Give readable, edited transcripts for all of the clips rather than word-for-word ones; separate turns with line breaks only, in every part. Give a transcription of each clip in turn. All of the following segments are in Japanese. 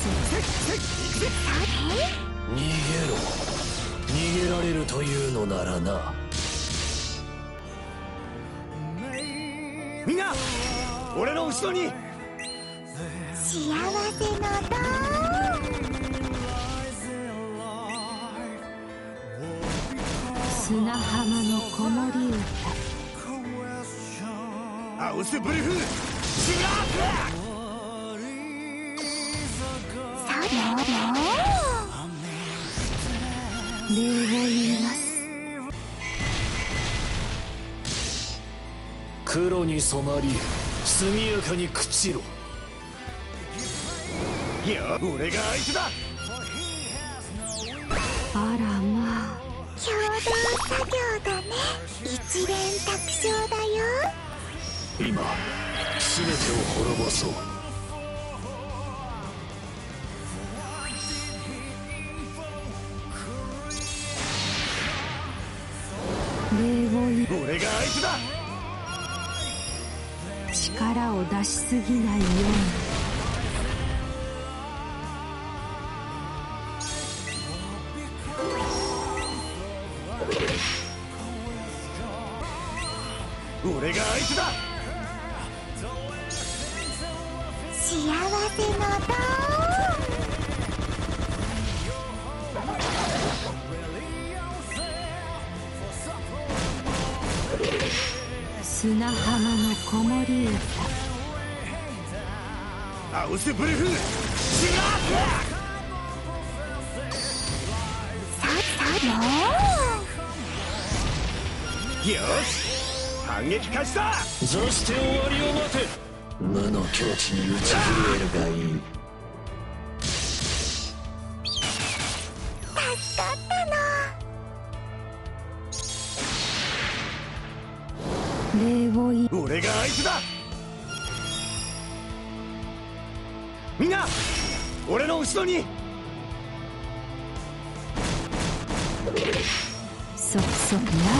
逃げろ。逃げられるというのならな。
みんな俺の後ろに。
幸せの塔。
砂浜の子守歌。
アウスブルフシガー
礼を言います。
黒に染まり速やかに朽ちろ。
いや俺が相手だ。
あらまあ、
共同作業だね。一連卓勝だよ。
今全てを滅ぼそう。
礼を言い、
俺が相手だ。
力を出しすぎないように。
俺が相手だ。
幸せの塔。
砂浜の子守歌。
アウスブルフシガーよし反撃開始だ。
そして終わりを待て。無の境地に打ち震えるがいい。
助かったの。
礼を言い、
俺が相手だ。みんな俺の後ろに。
そな。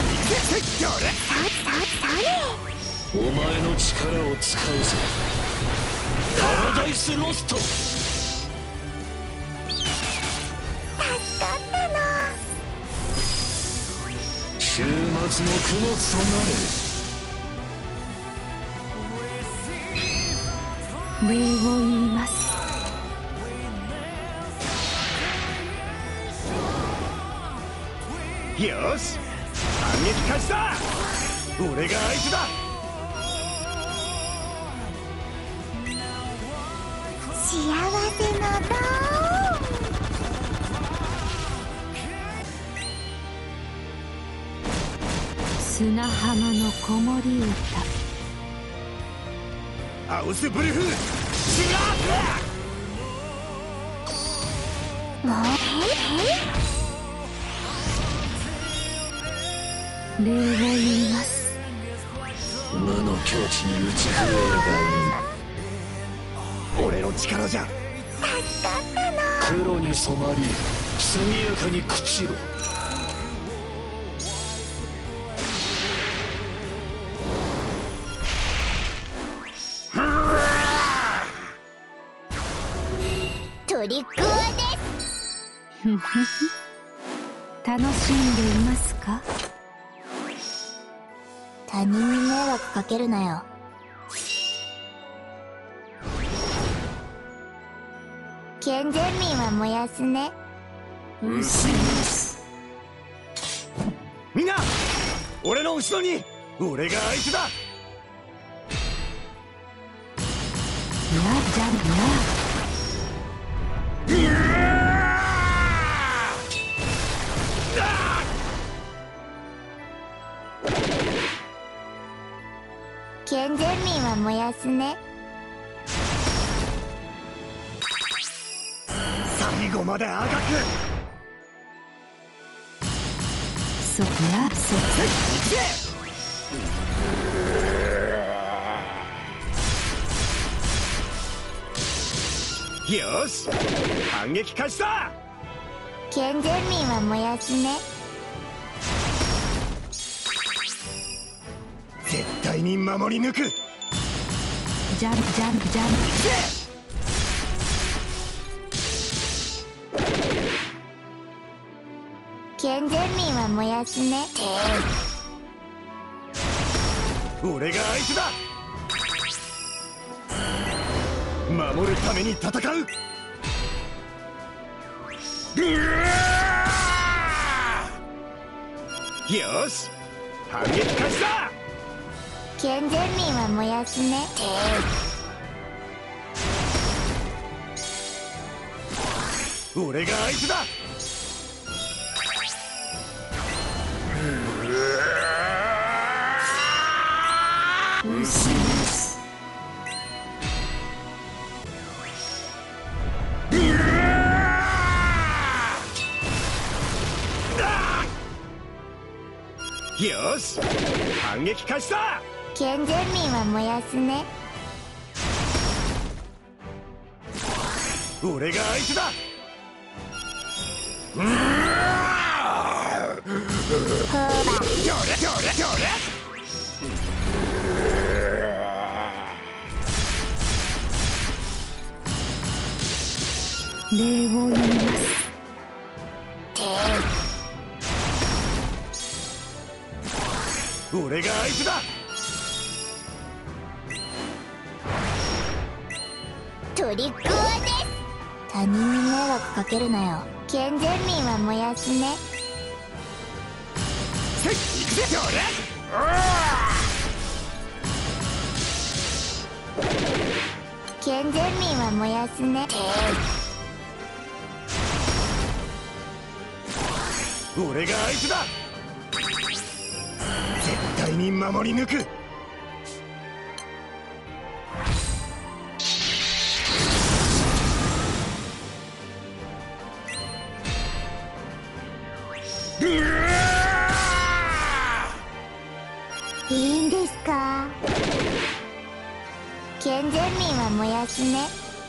お前の力を使うぞ。パラダイスロスト。
助かったの。
週末の供物となれ。
礼を言います。
よし反撃開始だ。俺が相手だ。
幸せの塔。
砂浜の子守歌。
アウスブルフシガー
礼を言います。
無の境地に打ち震えるがいい。
俺の力じゃ。
助かったの。
黒に染まり速やかに朽ちろ。
トリックオアです。
ふふふ。楽しんでいますか。
他人に迷惑かけるなよ。健全民は燃やすね。
みんな俺の後ろに。俺が相手だ。
なじゃな。
健全民は燃やすね。
最後まであがく。
そな。
よし反撃開始だ。
健全民は燃やすね。
絶対に守り抜く。
ジャンプジャンプジャンプ。
健全民は燃やすね。
俺が相手だ。守るために戦う。よし、反撃開始だ。
健全民は燃やすね。
俺が相手だ。よし、反撃開始だ。
健全民は燃やすね。
俺が相手だ。
ほら、
どれどれどれ。
礼を言います。
俺が相手だ。
トリックオアです。他人に迷惑かけるなよ。健全民は燃やすね。
せっ、行くぜ。どれ。
健全民は燃やすね。
俺が相手だ。絶対に守り抜く。
いいんですか。健全民は燃やすね。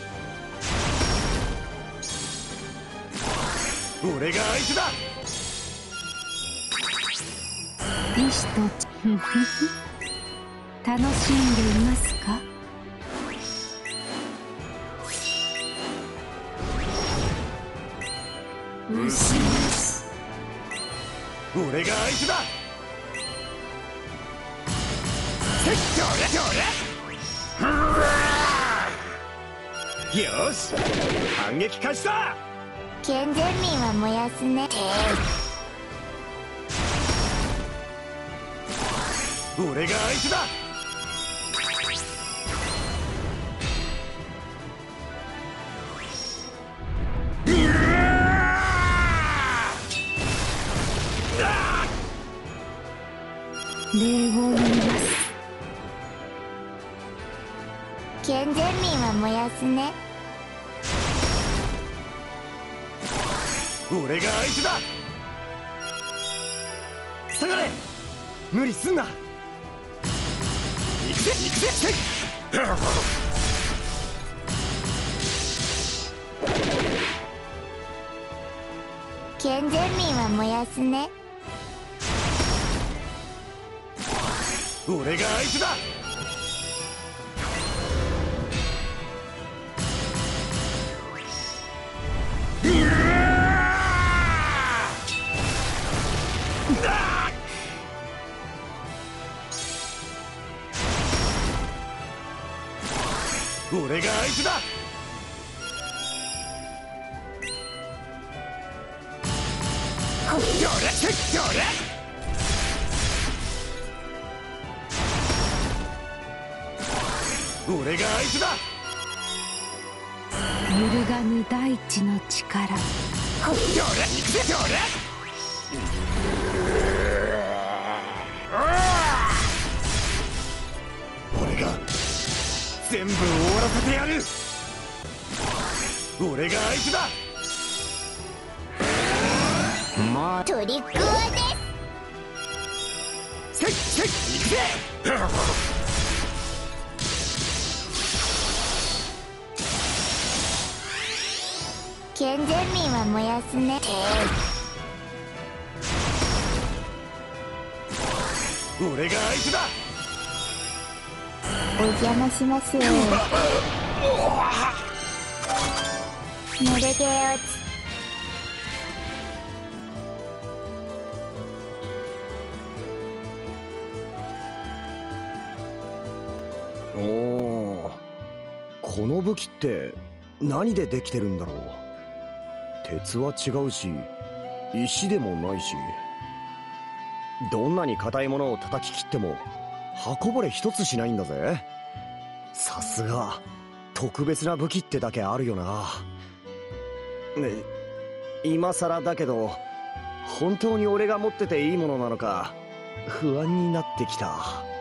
俺が相手だ。
意志と楽しんでいますか。
俺が相手だ。せっ、どれどれ。よし、反撃開始だ。
健全民は燃やすね。
俺が相手だ。
礼を言います。
健全民は燃やすね。
俺が相手だ。下がれ、無理すんな。行くぜ行くぜ。せっ。
健全民は燃やすね。
俺が相手だ。俺が相手だ。どれせっ、どれ。俺が相手だ。
揺るがぬ大地の力。
どれ行くぜ。どれ。俺が全部終わらせてやる。俺が相手だ。
トリックオアです。
せっせっ、行くぜ。
健全民は燃やすね。
俺が相手だ。
お邪魔します。ノルゲオツ。
この武器って何でできてるんだろう。鉄は違うし石でもないし、どんなに硬いものを叩き切っても刃こぼれ一つしないんだぜ。さすが特別な武器ってだけあるよな。ね、今さらだけど本当に俺が持ってていいものなのか不安になってきた。